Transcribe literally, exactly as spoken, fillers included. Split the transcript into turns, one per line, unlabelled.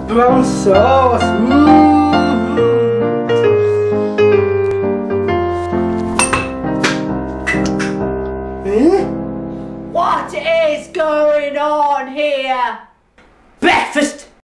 brown sauce. Mm. Eh?
What is going on here?
Breakfast!